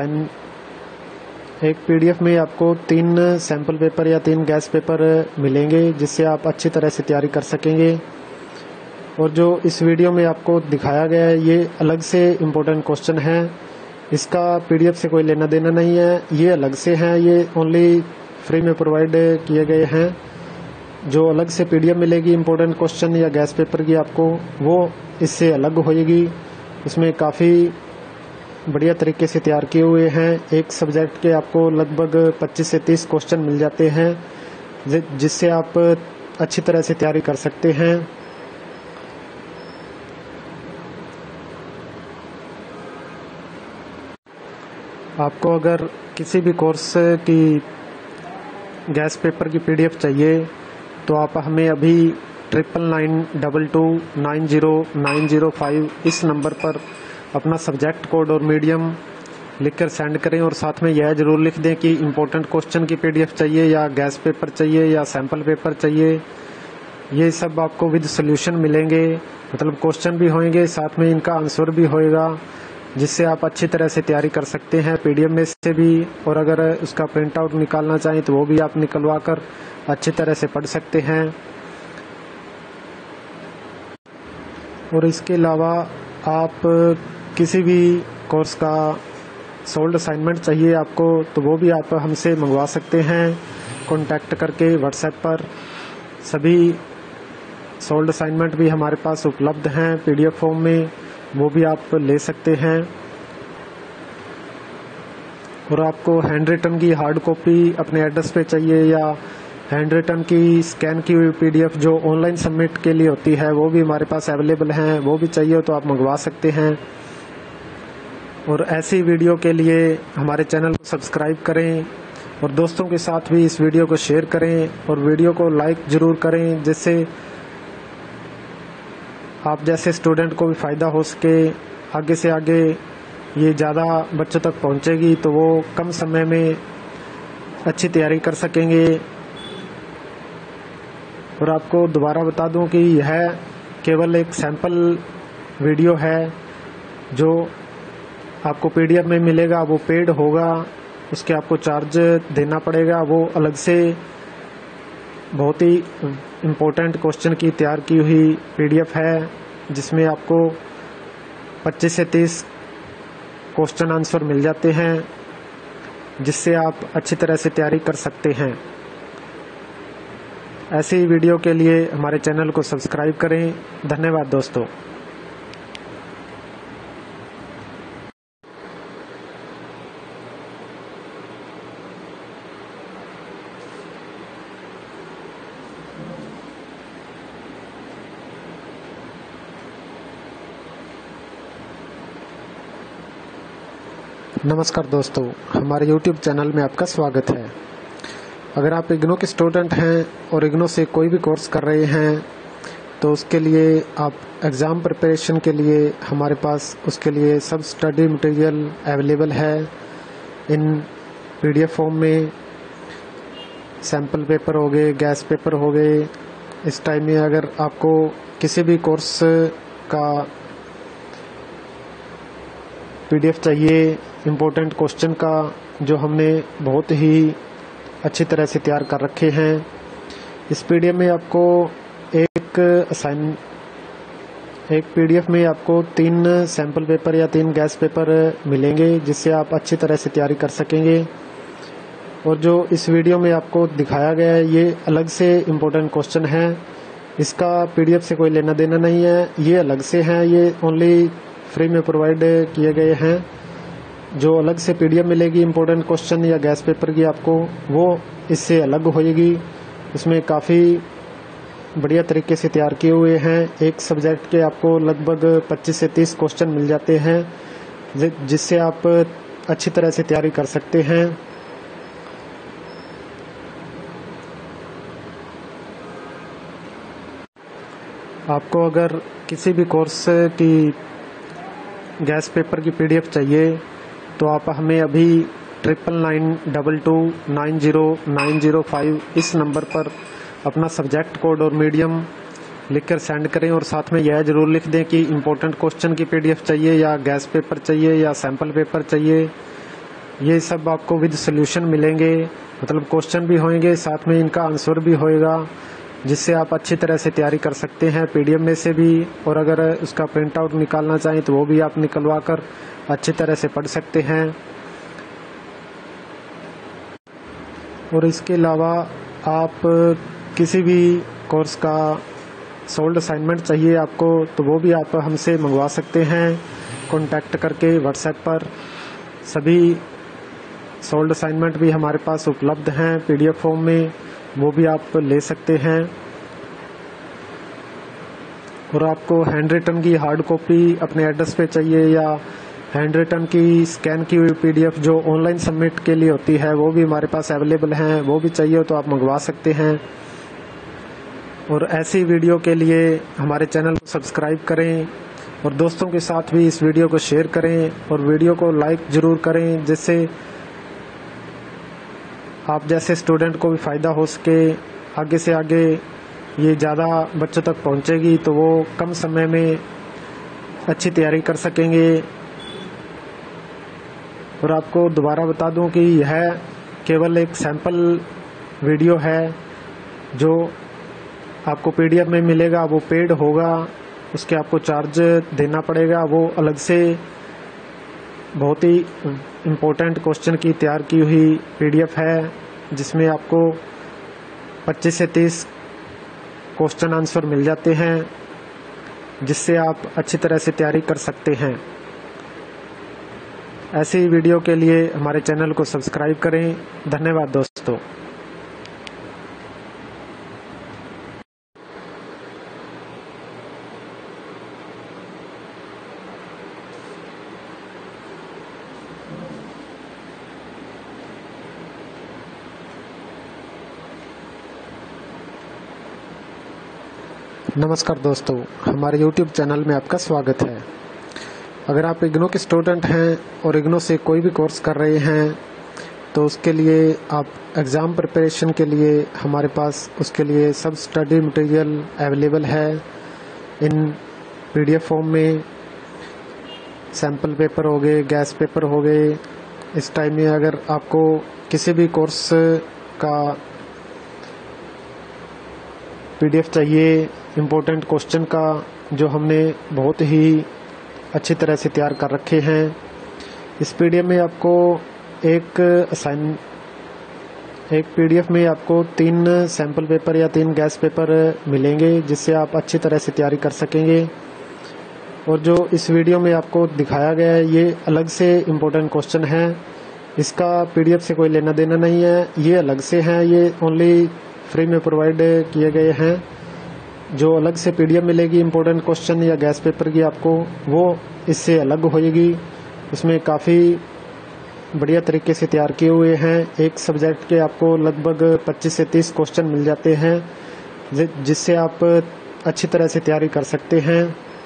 Speaker 1: पीडीएफ में आपको 3 सैम्पल पेपर या 3 गैस पेपर मिलेंगे, जिससे आप अच्छी तरह से तैयारी कर सकेंगे। और जो इस वीडियो में आपको दिखाया गया है ये अलग से इम्पोर्टेंट क्वेश्चन है, इसका पीडीएफ से कोई लेना देना नहीं है, ये अलग से हैं, ये ओनली फ्री में प्रोवाइड किए गए हैं। जो अलग से पीडीएफ मिलेगी इम्पोर्टेंट क्वेश्चन या गैस पेपर की आपको, वो इससे अलग होएगी। उसमें काफ़ी बढ़िया तरीके से तैयार किए हुए हैं। एक सब्जेक्ट के आपको लगभग 25 से 30 क्वेश्चन मिल जाते हैं, जिससे आप अच्छी तरह से तैयारी कर सकते हैं। आपको अगर किसी भी कोर्स की गैस पेपर की पीडीएफ चाहिए तो आप हमें अभी 9922290905 इस नंबर पर अपना सब्जेक्ट कोड और मीडियम लिखकर सेंड करें और साथ में यह ज़रूर लिख दें कि इम्पोर्टेंट क्वेश्चन की PDF चाहिए या गैस पेपर चाहिए या सैम्पल पेपर चाहिए। ये सब आपको विद सोल्यूशन मिलेंगे, मतलब क्वेश्चन भी होंगे, साथ में इनका आंसर भी होएगा, जिससे आप अच्छी तरह से तैयारी कर सकते हैं PDF में से भी। और अगर उसका प्रिंट आउट निकालना चाहें तो वो भी आप निकलवा कर अच्छी तरह से पढ़ सकते हैं। और इसके अलावा आप किसी भी कोर्स का सोल्ड असाइनमेंट चाहिए आपको तो वो भी आप हमसे मंगवा सकते हैं कॉन्टैक्ट करके व्हाट्सएप पर। सभी सोल्ड असाइनमेंट भी हमारे पास उपलब्ध हैं PDF फॉर्म में, वो भी आप ले सकते हैं। और आपको हैंड रिटन की हार्ड कॉपी अपने एड्रेस पे चाहिए या हैंड रिटन की स्कैन की हुई PDF जो ऑनलाइन सबमिट के लिए होती है वो भी हमारे पास अवेलेबल हैं, वो भी चाहिए तो आप मंगवा सकते हैं। और ऐसी वीडियो के लिए हमारे चैनल को सब्सक्राइब करें और दोस्तों के साथ भी इस वीडियो को शेयर करें और वीडियो को लाइक ज़रूर करें, जिससे आप जैसे स्टूडेंट को भी फ़ायदा हो सके। आगे से आगे ये ज़्यादा बच्चों तक पहुंचेगी तो वो कम समय में अच्छी तैयारी कर सकेंगे। और आपको दोबारा बता दूं कि यह केवल एक सैंपल वीडियो है, जो आपको PDF में मिलेगा वो पेड होगा, उसके आपको चार्ज देना पड़ेगा। वो अलग से बहुत ही इम्पोर्टेंट क्वेश्चन की तैयार की हुई PDF है, जिसमें आपको 25 से 30 क्वेश्चन आंसर मिल जाते हैं, जिससे आप अच्छी तरह से तैयारी कर सकते हैं। ऐसी वीडियो के लिए हमारे चैनल को सब्सक्राइब करें। धन्यवाद दोस्तों। नमस्कार दोस्तों, हमारे YouTube चैनल में आपका स्वागत है। अगर आप इग्नो के स्टूडेंट हैं और इग्नो से कोई भी कोर्स कर रहे हैं तो उसके लिए आप एग्ज़ाम प्रिपरेशन के लिए हमारे पास उसके लिए सब स्टडी मटेरियल अवेलेबल है इन PDF फॉर्म में। सैम्पल पेपर हो गए, गैस पेपर हो गए। इस टाइम में अगर आपको किसी भी कोर्स का PDF चाहिए इम्पोर्टेंट क्वेश्चन का, जो हमने बहुत ही अच्छी तरह से तैयार कर रखे हैं, इस PDF में आपको एक PDF में आपको 3 सैम्पल पेपर या 3 गैस पेपर मिलेंगे, जिससे आप अच्छी तरह से तैयारी कर सकेंगे। और जो इस वीडियो में आपको दिखाया गया है ये अलग से इम्पोर्टेंट क्वेश्चन है, इसका PDF से कोई लेना देना नहीं है, ये अलग से हैं, ये ओनली फ्री में प्रोवाइड किए गए हैं। जो अलग से PDF मिलेगी इम्पोर्टेंट क्वेश्चन या गैस पेपर की आपको, वो इससे अलग होएगी। उसमें काफ़ी बढ़िया तरीके से तैयार किए हुए हैं। एक सब्जेक्ट के आपको लगभग 25 से 30 क्वेश्चन मिल जाते हैं, जिससे आप अच्छी तरह से तैयारी कर सकते हैं। आपको अगर किसी भी कोर्स की गैस पेपर की PDF चाहिए तो आप हमें अभी 9992290905 इस नंबर पर अपना सब्जेक्ट कोड और मीडियम लिखकर सेंड करें और साथ में यह ज़रूर लिख दें कि इम्पोर्टेंट क्वेश्चन की PDF चाहिए या गैस पेपर चाहिए या सैम्पल पेपर चाहिए। ये सब आपको विद सोल्यूशन मिलेंगे, मतलब क्वेश्चन भी होंगे, साथ में इनका आंसर भी होएगा, जिससे आप अच्छी तरह से तैयारी कर सकते हैं PDF में से भी। और अगर उसका प्रिंट आउट निकालना चाहें तो वो भी आप निकलवा कर अच्छी तरह से पढ़ सकते हैं। और इसके अलावा आप किसी भी कोर्स का सोल्ड असाइनमेंट चाहिए आपको तो वो भी आप हमसे मंगवा सकते हैं कॉन्टैक्ट करके व्हाट्सएप पर। सभी सोल्ड असाइनमेंट भी हमारे पास उपलब्ध हैं PDF फॉर्म में, वो भी आप ले सकते हैं। और आपको हैंड रिटन की हार्ड कॉपी अपने एड्रेस पे चाहिए या हैंड रिटन की स्कैन की हुई PDF जो ऑनलाइन सबमिट के लिए होती है वो भी हमारे पास अवेलेबल हैं, वो भी चाहिए तो आप मंगवा सकते हैं। और ऐसी वीडियो के लिए हमारे चैनल को सब्सक्राइब करें और दोस्तों के साथ भी इस वीडियो को शेयर करें और वीडियो को लाइक ज़रूर करें, जिससे आप जैसे स्टूडेंट को भी फ़ायदा हो सके। आगे से आगे ये ज़्यादा बच्चों तक पहुंचेगी तो वो कम समय में अच्छी तैयारी कर सकेंगे। और आपको दोबारा बता दूं कि यह केवल एक सैंपल वीडियो है। जो आपको पीडीएफ में मिलेगा वो पेड होगा, उसके आपको चार्ज देना पड़ेगा। वो अलग से बहुत ही इम्पोर्टेंट क्वेश्चन की तैयार की हुई पीडीएफ है, जिसमें आपको 25 से 30 क्वेश्चन आंसर मिल जाते हैं, जिससे आप अच्छी तरह से तैयारी कर सकते हैं। ऐसी वीडियो के लिए हमारे चैनल को सब्सक्राइब करें। धन्यवाद दोस्तों। नमस्कार दोस्तों, हमारे YouTube चैनल में आपका स्वागत है। अगर आप इग्नो के स्टूडेंट हैं और इग्नो से कोई भी कोर्स कर रहे हैं तो उसके लिए आप एग्ज़ाम प्रिपरेशन के लिए हमारे पास उसके लिए सब स्टडी मटेरियल अवेलेबल है इन PDF फॉर्म में। सैम्पल पेपर हो गए, गैस पेपर हो गए। इस टाइम में अगर आपको किसी भी कोर्स का PDF चाहिए इम्पोर्टेंट क्वेश्चन का, जो हमने बहुत ही अच्छी तरह से तैयार कर रखे हैं, इस PDF में आपको एक PDF में आपको 3 सैम्पल पेपर या 3 गैस पेपर मिलेंगे, जिससे आप अच्छी तरह से तैयारी कर सकेंगे। और जो इस वीडियो में आपको दिखाया गया है ये अलग से इम्पोर्टेंट क्वेश्चन है, इसका PDF से कोई लेना देना नहीं है, ये अलग से हैं, ये ओनली फ्री में प्रोवाइड किए गए हैं। जो अलग से PDF मिलेगी इम्पोर्टेंट क्वेश्चन या गैस पेपर की आपको, वो इससे अलग होएगी। इसमें काफ़ी बढ़िया तरीके से तैयार किए हुए हैं। एक सब्जेक्ट के आपको लगभग 25 से 30 क्वेश्चन मिल जाते हैं, जिससे आप अच्छी तरह से तैयारी कर सकते हैं।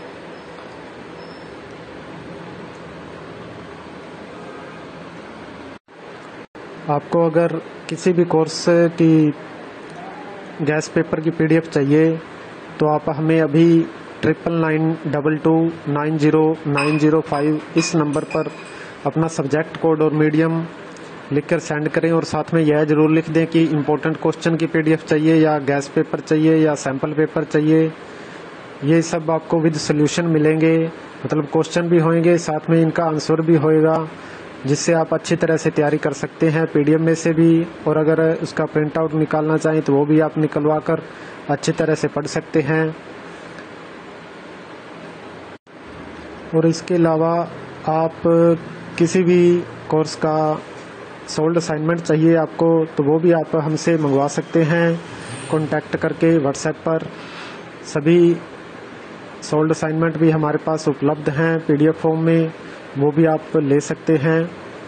Speaker 1: आपको अगर किसी भी कोर्स की गैस पेपर की PDF चाहिए तो आप हमें अभी 9992290905 इस नंबर पर अपना सब्जेक्ट कोड और मीडियम लिखकर सेंड करें। और साथ में यह ज़रूर लिख दें कि इम्पोर्टेंट क्वेश्चन की PDF चाहिए या गैस पेपर चाहिए या सैम्पल पेपर चाहिए। ये सब आपको विद सोल्यूशन मिलेंगे, मतलब क्वेश्चन भी होंगे, साथ में इनका आंसर भी होएगा, जिससे आप अच्छी तरह से तैयारी कर सकते हैं PDF में से भी। और अगर उसका प्रिंट आउट निकालना चाहें तो वो भी आप निकलवा कर अच्छी तरह से पढ़ सकते हैं। और इसके अलावा आप किसी भी कोर्स का सोल्ड असाइनमेंट चाहिए आपको तो वो भी आप हमसे मंगवा सकते हैं कॉन्टैक्ट करके व्हाट्सएप पर। सभी सोल्ड असाइनमेंट भी हमारे पास उपलब्ध हैं PDF फॉर्म में, वो भी आप ले सकते हैं।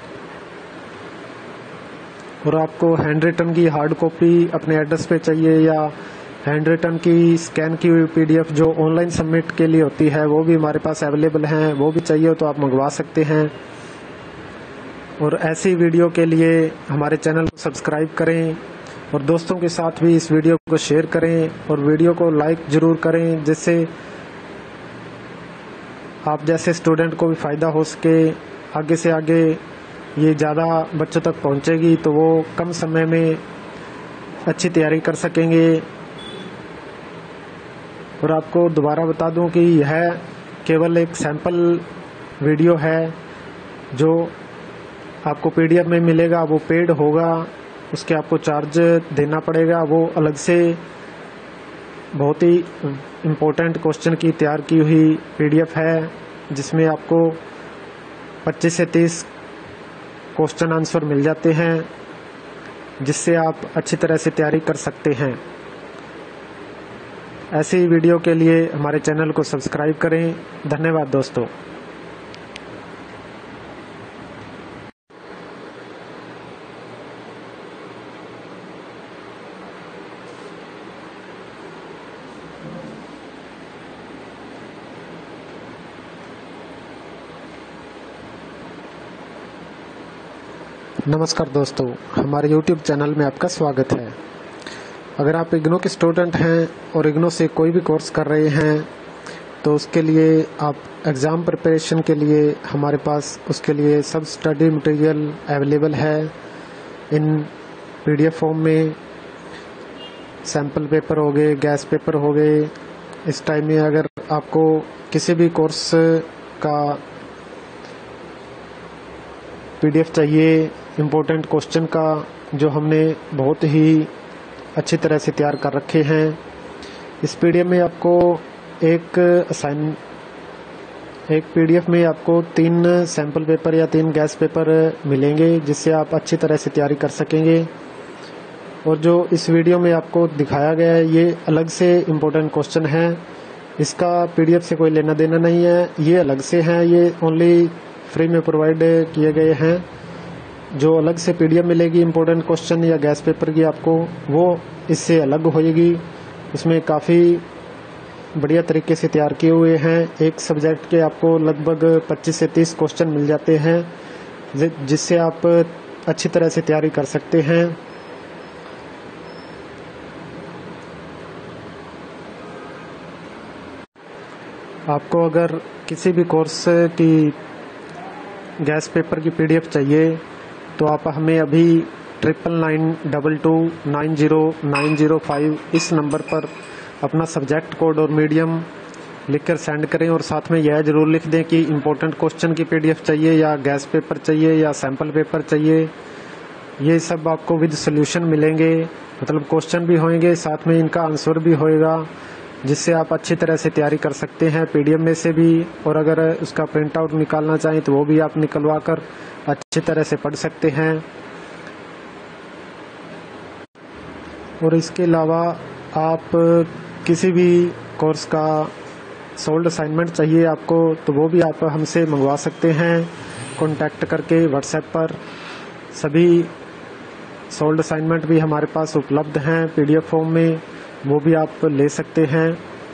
Speaker 1: और आपको हैंड रिटन की हार्ड कॉपी अपने एड्रेस पे चाहिए या हैंड रिटन की स्कैन की हुई PDF जो ऑनलाइन सबमिट के लिए होती है, वो भी हमारे पास अवेलेबल हैं, वो भी चाहिए तो आप मंगवा सकते हैं। और ऐसी वीडियो के लिए हमारे चैनल को सब्सक्राइब करें और दोस्तों के साथ भी इस वीडियो को शेयर करें और वीडियो को लाइक ज़रूर करें, जिससे आप जैसे स्टूडेंट को भी फ़ायदा हो सके। आगे से आगे ये ज़्यादा बच्चों तक पहुंचेगी तो वो कम समय में अच्छी तैयारी कर सकेंगे। और आपको दोबारा बता दूं कि यह केवल एक सैंपल वीडियो है। जो आपको PDF में मिलेगा वो पेड होगा, उसके आपको चार्ज देना पड़ेगा। वो अलग से बहुत ही इम्पोर्टेंट क्वेश्चन की तैयार की हुई PDF है, जिसमें आपको 25 से 30 क्वेश्चन आंसर मिल जाते हैं, जिससे आप अच्छी तरह से तैयारी कर सकते हैं। ऐसी वीडियो के लिए हमारे चैनल को सब्सक्राइब करें। धन्यवाद दोस्तों। नमस्कार दोस्तों, हमारे YouTube चैनल में आपका स्वागत है। अगर आप इग्नो के स्टूडेंट हैं और इग्नो से कोई भी कोर्स कर रहे हैं तो उसके लिए आप एग्ज़ाम प्रिपरेशन के लिए हमारे पास उसके लिए सब स्टडी मटेरियल अवेलेबल है इन PDF फॉर्म में। सैम्पल पेपर हो गए, गैस पेपर हो गए। इस टाइम में अगर आपको किसी भी कोर्स का PDF चाहिए इम्पोर्टेंट क्वेश्चन का, जो हमने बहुत ही अच्छी तरह से तैयार कर रखे हैं, इस PDF में आपको एक PDF में आपको 3 सैम्पल पेपर या 3 गैस पेपर मिलेंगे, जिससे आप अच्छी तरह से तैयारी कर सकेंगे। और जो इस वीडियो में आपको दिखाया गया है ये अलग से इम्पोर्टेंट क्वेश्चन है, इसका PDF से कोई लेना देना नहीं है, ये अलग से हैं, ये ओनली फ्री में प्रोवाइड किए गए हैं। जो अलग से PDF मिलेगी इम्पोर्टेंट क्वेश्चन या गैस पेपर की आपको, वो इससे अलग होएगी। उसमें काफ़ी बढ़िया तरीके से तैयार किए हुए हैं। एक सब्जेक्ट के आपको लगभग 25 से 30 क्वेश्चन मिल जाते हैं, जिससे आप अच्छी तरह से तैयारी कर सकते हैं। आपको अगर किसी भी कोर्स की गैस पेपर की PDF चाहिए तो आप हमें अभी 9992290905 इस नंबर पर अपना सब्जेक्ट कोड और मीडियम लिखकर सेंड करें, और साथ में यह ज़रूर लिख दें कि इम्पोर्टेंट क्वेश्चन की PDF चाहिए या गैस पेपर चाहिए या सैम्पल पेपर चाहिए। ये सब आपको विद सोल्यूशन मिलेंगे, मतलब क्वेश्चन भी होंगे, साथ में इनका आंसर भी होएगा, जिससे आप अच्छी तरह से तैयारी कर सकते हैं PDF में से भी। और अगर उसका प्रिंट आउट निकालना चाहें तो वो भी आप निकलवा कर अच्छी तरह से पढ़ सकते हैं। और इसके अलावा आप किसी भी कोर्स का सोल्ड असाइनमेंट चाहिए आपको तो वो भी आप हमसे मंगवा सकते हैं कॉन्टैक्ट करके WhatsApp पर। सभी सोल्ड असाइनमेंट भी हमारे पास उपलब्ध हैं PDF फॉर्म में, वो भी आप ले सकते हैं।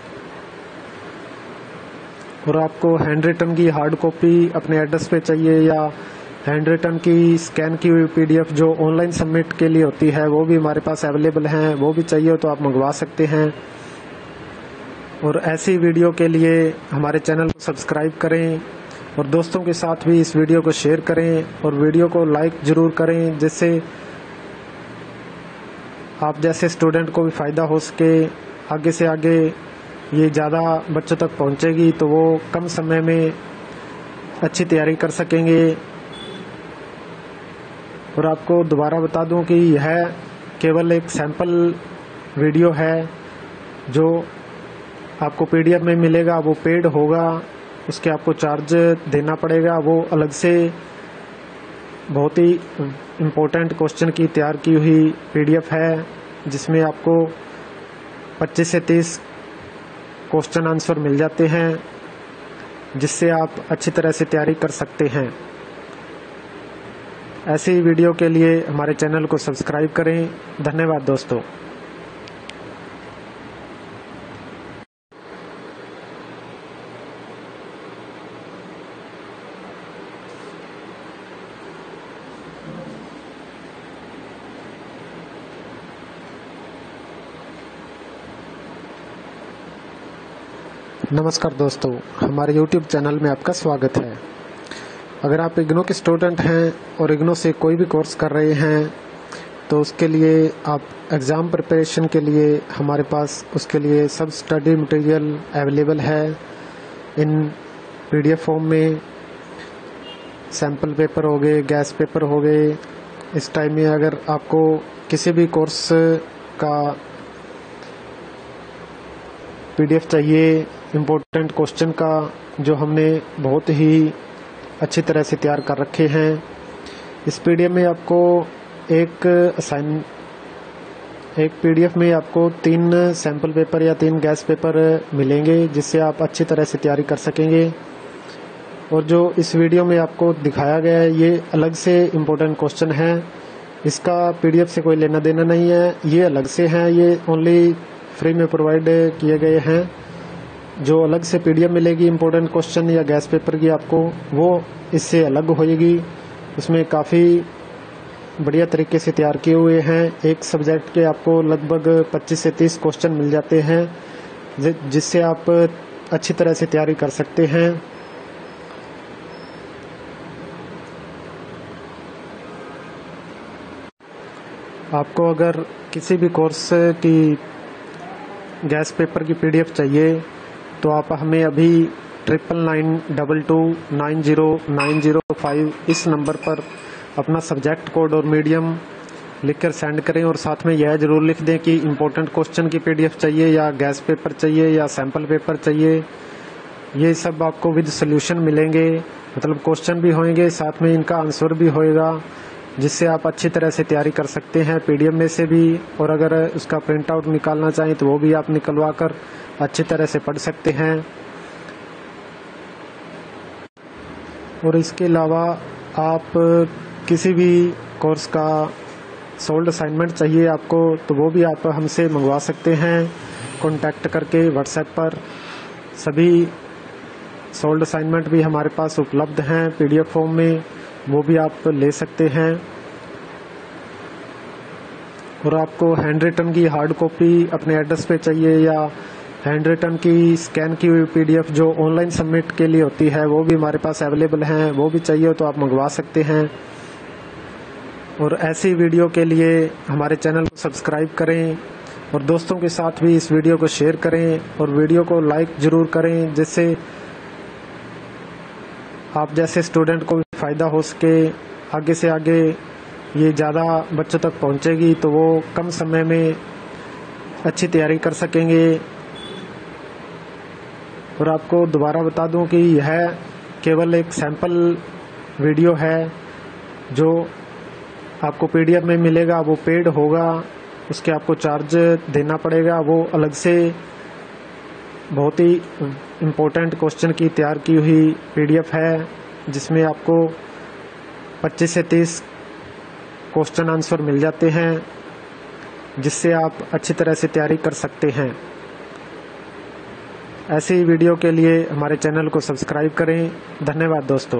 Speaker 1: और आपको हैंड रिटन की हार्ड कॉपी अपने एड्रेस पे चाहिए या हैंड रिटन की स्कैन की हुई PDF जो ऑनलाइन सबमिट के लिए होती है, वो भी हमारे पास अवेलेबल हैं, वो भी चाहिए तो आप मंगवा सकते हैं। और ऐसी वीडियो के लिए हमारे चैनल को सब्सक्राइब करें और दोस्तों के साथ भी इस वीडियो को शेयर करें और वीडियो को लाइक ज़रूर करें, जिससे आप जैसे स्टूडेंट को भी फ़ायदा हो सके। आगे से आगे ये ज़्यादा बच्चों तक पहुंचेगी तो वो कम समय में अच्छी तैयारी कर सकेंगे। और आपको दोबारा बता दूं कि यह केवल एक सैंपल वीडियो है, जो आपको PDF में मिलेगा वो पेड होगा, उसके आपको चार्ज देना पड़ेगा, वो अलग से बहुत ही इम्पोर्टेंट क्वेश्चन की तैयार की हुई PDF है, जिसमें आपको 25 से 30 क्वेश्चन आंसर मिल जाते हैं, जिससे आप अच्छी तरह से तैयारी कर सकते हैं। ऐसी वीडियो के लिए हमारे चैनल को सब्सक्राइब करें। धन्यवाद दोस्तों। नमस्कार दोस्तों, हमारे YouTube चैनल में आपका स्वागत है। अगर आप इग्नो के स्टूडेंट हैं और इग्नो से कोई भी कोर्स कर रहे हैं तो उसके लिए आप एग्ज़ाम प्रिपरेशन के लिए हमारे पास उसके लिए सब स्टडी मटेरियल अवेलेबल है इन PDF फॉर्म में। सैम्पल पेपर हो गए, गैस पेपर हो गए। इस टाइम में अगर आपको किसी भी कोर्स का PDF चाहिए इम्पोर्टेंट क्वेश्चन का, जो हमने बहुत ही अच्छी तरह से तैयार कर रखे हैं, इस PDF में आपको एक PDF में आपको 3 सैम्पल पेपर या 3 गैस पेपर मिलेंगे, जिससे आप अच्छी तरह से तैयारी कर सकेंगे। और जो इस वीडियो में आपको दिखाया गया है ये अलग से इम्पोर्टेंट क्वेश्चन है, इसका PDF से कोई लेना देना नहीं है, ये अलग से हैं, ये ओनली फ्री में प्रोवाइड किए गए हैं। जो अलग से PDF मिलेगी इम्पोर्टेंट क्वेश्चन या गैस पेपर की आपको, वो इससे अलग होएगी। उसमें काफ़ी बढ़िया तरीके से तैयार किए हुए हैं। एक सब्जेक्ट के आपको लगभग 25 से 30 क्वेश्चन मिल जाते हैं, जिससे आप अच्छी तरह से तैयारी कर सकते हैं। आपको अगर किसी भी कोर्स की गैस पेपर की PDF चाहिए तो आप हमें अभी 9992290905 इस नंबर पर अपना सब्जेक्ट कोड और मीडियम लिखकर सेंड करें, और साथ में यह ज़रूर लिख दें कि इम्पोर्टेंट क्वेश्चन की PDF चाहिए या गैस पेपर चाहिए या सैम्पल पेपर चाहिए। ये सब आपको विद सोल्यूशन मिलेंगे, मतलब क्वेश्चन भी होंगे, साथ में इनका आंसर भी होएगा, जिससे आप अच्छी तरह से तैयारी कर सकते हैं PDF में से भी। और अगर उसका प्रिंट आउट निकालना चाहें तो वो भी आप निकलवा कर अच्छी तरह से पढ़ सकते हैं। और इसके अलावा आप किसी भी कोर्स का सोल्ड असाइनमेंट चाहिए आपको तो वो भी आप हमसे मंगवा सकते हैं कॉन्टैक्ट करके व्हाट्सएप पर। सभी सोल्ड असाइनमेंट भी हमारे पास उपलब्ध हैं PDF फॉर्म में, वो भी आप ले सकते हैं। और आपको हैंड रिटन की हार्ड कॉपी अपने एड्रेस पे चाहिए या हैंड रिटन की स्कैन की हुई PDF जो ऑनलाइन सबमिट के लिए होती है वो भी हमारे पास अवेलेबल हैं, वो भी चाहिए तो आप मंगवा सकते हैं। और ऐसी वीडियो के लिए हमारे चैनल को सब्सक्राइब करें और दोस्तों के साथ भी इस वीडियो को शेयर करें और वीडियो को लाइक ज़रूर करें, जिससे आप जैसे स्टूडेंट को भी फ़ायदा हो सके। आगे से आगे ये ज़्यादा बच्चों तक पहुंचेगी तो वो कम समय में अच्छी तैयारी कर सकेंगे। और आपको दोबारा बता दूं कि यह केवल एक सैंपल वीडियो है, जो आपको PDF में मिलेगा वो पेड होगा, उसके आपको चार्ज देना पड़ेगा। वो अलग से बहुत ही इम्पोर्टेंट क्वेश्चन की तैयार की हुई PDF है, जिसमें आपको 25 से 30 क्वेश्चन आंसर मिल जाते हैं, जिससे आप अच्छी तरह से तैयारी कर सकते हैं। ऐसी वीडियो के लिए हमारे चैनल को सब्सक्राइब करें। धन्यवाद दोस्तों।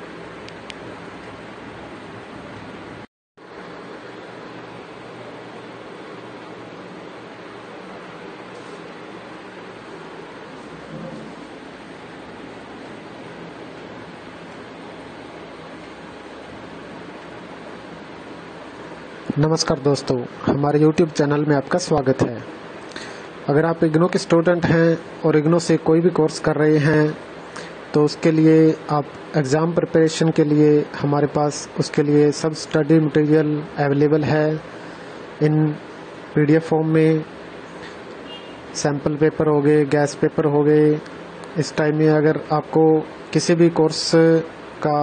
Speaker 1: नमस्कार दोस्तों, हमारे YouTube चैनल में आपका स्वागत है। अगर आप इग्नो के स्टूडेंट हैं और इग्नो से कोई भी कोर्स कर रहे हैं तो उसके लिए आप एग्ज़ाम प्रिपरेशन के लिए हमारे पास उसके लिए सब स्टडी मटेरियल अवेलेबल है इन PDF फॉर्म में। सैम्पल पेपर हो गए, गैस पेपर हो गए। इस टाइम में अगर आपको किसी भी कोर्स का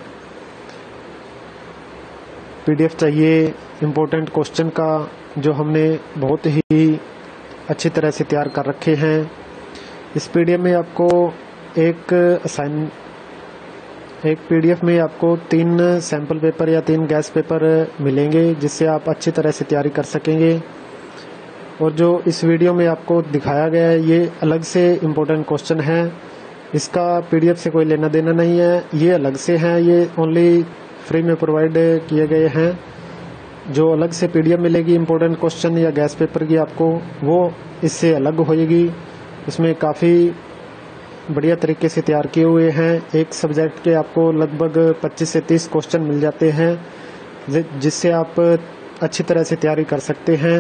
Speaker 1: PDF चाहिए इम्पोर्टेंट क्वेश्चन का, जो हमने बहुत ही अच्छी तरह से तैयार कर रखे हैं, इस PDF में आपको एक PDF में आपको 3 सैम्पल पेपर या 3 गैस पेपर मिलेंगे, जिससे आप अच्छी तरह से तैयारी कर सकेंगे। और जो इस वीडियो में आपको दिखाया गया है ये अलग से इम्पोर्टेंट क्वेश्चन है, इसका PDF से कोई लेना देना नहीं है, ये अलग से हैं, ये ओनली फ्री में प्रोवाइड किए गए हैं। जो अलग से PDF मिलेगी इम्पोर्टेंट क्वेश्चन या गैस पेपर की आपको, वो इससे अलग होएगी। उसमें काफ़ी बढ़िया तरीके से तैयार किए हुए हैं। एक सब्जेक्ट के आपको लगभग 25 से 30 क्वेश्चन मिल जाते हैं, जिससे आप अच्छी तरह से तैयारी कर सकते हैं।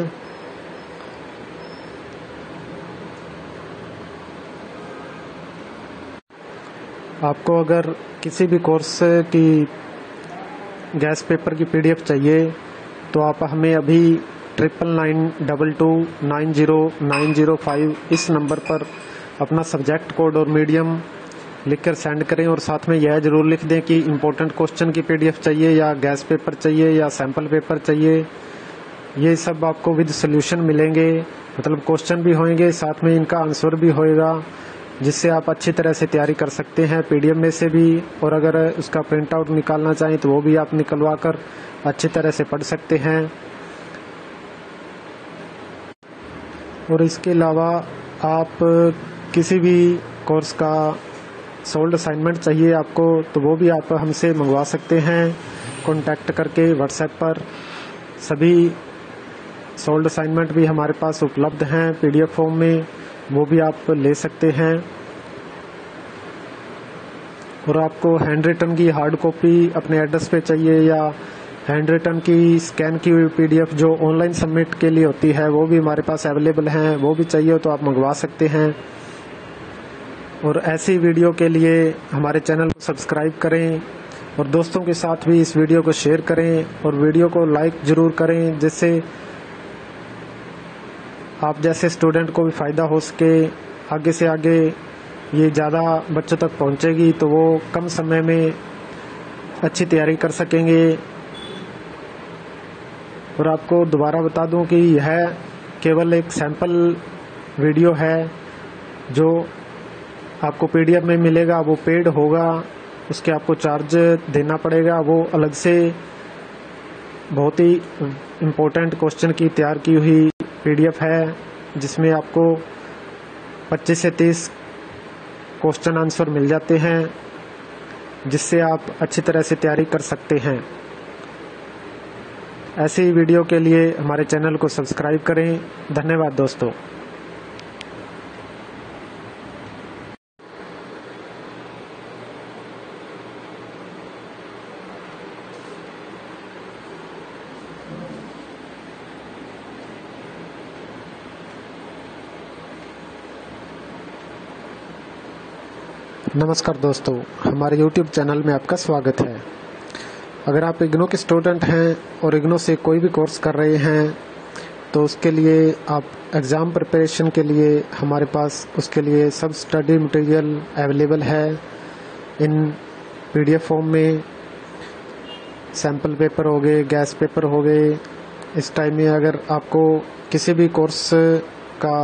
Speaker 1: आपको अगर किसी भी कोर्स की गैस पेपर की PDF चाहिए तो आप हमें अभी 9992290905 इस नंबर पर अपना सब्जेक्ट कोड और मीडियम लिखकर सेंड करें, और साथ में यह ज़रूर लिख दें कि इम्पोर्टेंट क्वेश्चन की PDF चाहिए या गैस पेपर चाहिए या सैम्पल पेपर चाहिए। ये सब आपको विद सोल्यूशन मिलेंगे, मतलब क्वेश्चन भी होंगे, साथ में इनका आंसर भी होएगा, जिससे आप अच्छी तरह से तैयारी कर सकते हैं PDF में से भी। और अगर उसका प्रिंट आउट निकालना चाहें तो वो भी आप निकलवा कर अच्छी तरह से पढ़ सकते हैं। और इसके अलावा आप किसी भी कोर्स का सोल्ड असाइनमेंट चाहिए आपको तो वो भी आप हमसे मंगवा सकते हैं कांटेक्ट करके व्हाट्सएप पर। सभी सोल्ड असाइनमेंट भी हमारे पास उपलब्ध हैं PDF फॉर्म में, वो भी आप ले सकते हैं। और आपको हैंड रिटन की हार्ड कॉपी अपने एड्रेस पे चाहिए या हैंड रिटन की स्कैन की हुई PDF जो ऑनलाइन सबमिट के लिए होती है, वो भी हमारे पास अवेलेबल हैं। वो भी चाहिए हो तो आप मंगवा सकते हैं। और ऐसी वीडियो के लिए हमारे चैनल को सब्सक्राइब करें और दोस्तों के साथ भी इस वीडियो को शेयर करें और वीडियो को लाइक ज़रूर करें, जिससे आप जैसे स्टूडेंट को भी फ़ायदा हो सके। आगे से आगे ये ज़्यादा बच्चों तक पहुंचेगी तो वो कम समय में अच्छी तैयारी कर सकेंगे। और आपको दोबारा बता दूं कि यह केवल एक सैंपल वीडियो है। जो आपको PDF में मिलेगा वो पेड होगा, उसके आपको चार्ज देना पड़ेगा। वो अलग से बहुत ही इम्पोर्टेंट क्वेश्चन की तैयार की हुई PDF है, जिसमें आपको 25 से 30 क्वेश्चन आंसर मिल जाते हैं, जिससे आप अच्छी तरह से तैयारी कर सकते हैं। ऐसी वीडियो के लिए हमारे चैनल को सब्सक्राइब करें। धन्यवाद दोस्तों। नमस्कार दोस्तों, हमारे YouTube चैनल में आपका स्वागत है। अगर आप इग्नो के स्टूडेंट हैं और इग्नो से कोई भी कोर्स कर रहे हैं तो उसके लिए आप एग्ज़ाम प्रिपरेशन के लिए हमारे पास उसके लिए सब स्टडी मटेरियल अवेलेबल है इन PDF फॉर्म में। सैम्पल पेपर हो गए, गैस पेपर हो गए। इस टाइम में अगर आपको किसी भी कोर्स का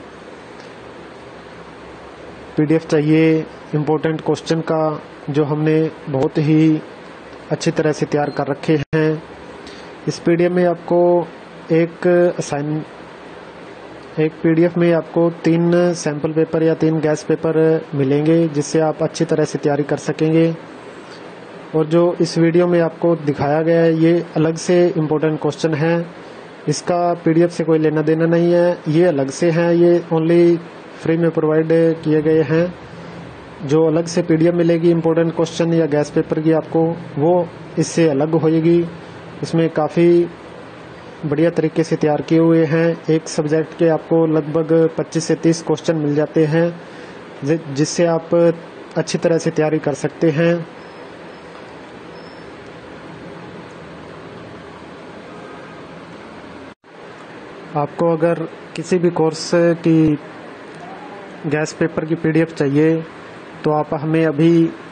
Speaker 1: PDF चाहिए इम्पोर्टेंट क्वेश्चन का, जो हमने बहुत ही अच्छी तरह से तैयार कर रखे हैं, इस PDF में आपको एक PDF में आपको 3 सैम्पल पेपर या 3 गैस पेपर मिलेंगे, जिससे आप अच्छी तरह से तैयारी कर सकेंगे। और जो इस वीडियो में आपको दिखाया गया है ये अलग से इम्पोर्टेंट क्वेश्चन है, इसका PDF से कोई लेना देना नहीं है। ये अलग से हैं, ये ओनली फ्री में प्रोवाइड किए गए हैं। जो अलग से PDF मिलेगी इम्पोर्टेंट क्वेश्चन या गैस पेपर की आपको, वो इससे अलग होएगी। इसमें काफ़ी बढ़िया तरीके से तैयार किए हुए हैं। एक सब्जेक्ट के आपको लगभग 25 से 30 क्वेश्चन मिल जाते हैं, जिससे आप अच्छी तरह से तैयारी कर सकते हैं। आपको अगर किसी भी कोर्स की गैस पेपर की PDF चाहिए तो आप हमें अभी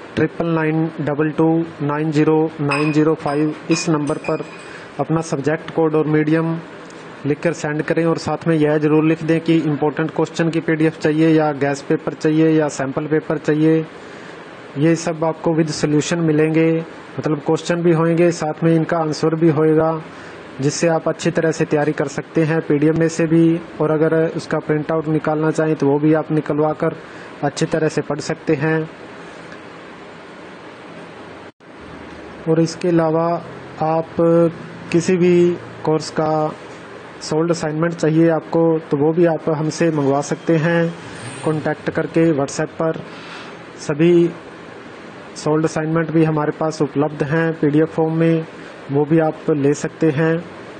Speaker 1: 9992290905 इस नंबर पर अपना सब्जेक्ट कोड और मीडियम लिखकर सेंड करें। और साथ में यह ज़रूर लिख दें कि इम्पोर्टेंट क्वेश्चन की PDF चाहिए या गैस पेपर चाहिए या सैम्पल पेपर चाहिए। ये सब आपको विद सोल्यूशन मिलेंगे, मतलब क्वेश्चन भी होंगे, साथ में इनका आंसर भी होएगा, जिससे आप अच्छी तरह से तैयारी कर सकते हैं PDF में से भी। और अगर उसका प्रिंट आउट निकालना चाहें तो वो भी आप निकलवा कर अच्छी तरह से पढ़ सकते हैं। और इसके अलावा आप किसी भी कोर्स का सोल्ड असाइनमेंट चाहिए आपको तो वो भी आप हमसे मंगवा सकते हैं कांटेक्ट करके व्हाट्सएप पर। सभी सोल्ड असाइनमेंट भी हमारे पास उपलब्ध हैं PDF फॉर्म में, वो भी आप ले सकते हैं।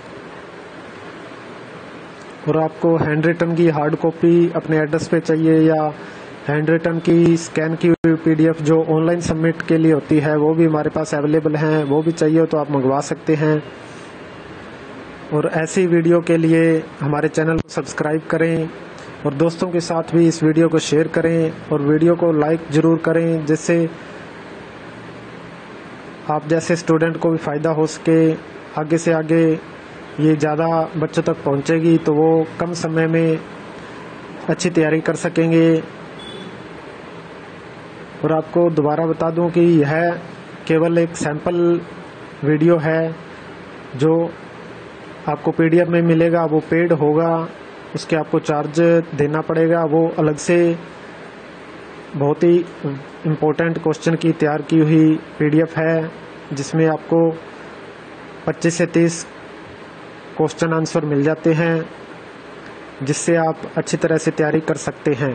Speaker 1: और आपको हैंड रिटन की हार्ड कॉपी अपने एड्रेस पे चाहिए या हैंड रिटन की स्कैन की हुई PDF जो ऑनलाइन सबमिट के लिए होती है, वो भी हमारे पास अवेलेबल हैं। वो भी चाहिए हो तो आप मंगवा सकते हैं। और ऐसी वीडियो के लिए हमारे चैनल को सब्सक्राइब करें और दोस्तों के साथ भी इस वीडियो को शेयर करें और वीडियो को लाइक ज़रूर करें, जिससे आप जैसे स्टूडेंट को भी फ़ायदा हो सके। आगे से आगे ये ज़्यादा बच्चों तक पहुंचेगी तो वो कम समय में अच्छी तैयारी कर सकेंगे। और आपको दोबारा बता दूं कि यह केवल एक सैंपल वीडियो है। जो आपको PDF में मिलेगा वो पेड होगा, उसके आपको चार्ज देना पड़ेगा। वो अलग से बहुत ही इम्पोर्टेंट क्वेश्चन की तैयार की हुई PDF है, जिसमें आपको 25 से 30 क्वेश्चन आंसर मिल जाते हैं, जिससे आप अच्छी तरह से तैयारी कर सकते हैं।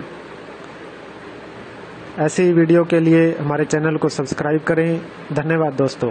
Speaker 1: ऐसी ही वीडियो के लिए हमारे चैनल को सब्सक्राइब करें। धन्यवाद दोस्तों।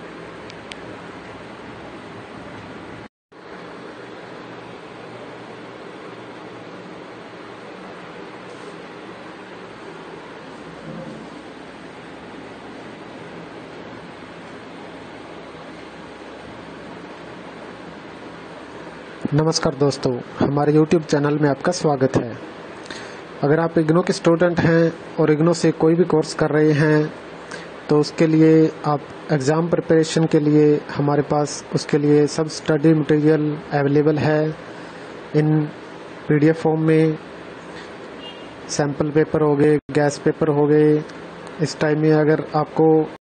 Speaker 1: नमस्कार दोस्तों, हमारे YouTube चैनल में आपका स्वागत है। अगर आप इग्नो के स्टूडेंट हैं और इग्नो से कोई भी कोर्स कर रहे हैं तो उसके लिए आप एग्ज़ाम प्रिपरेशन के लिए हमारे पास उसके लिए सब स्टडी मटेरियल अवेलेबल है इन PDF फॉर्म में। सैम्पल पेपर हो गए, गैस पेपर हो गए। इस टाइम में अगर आपको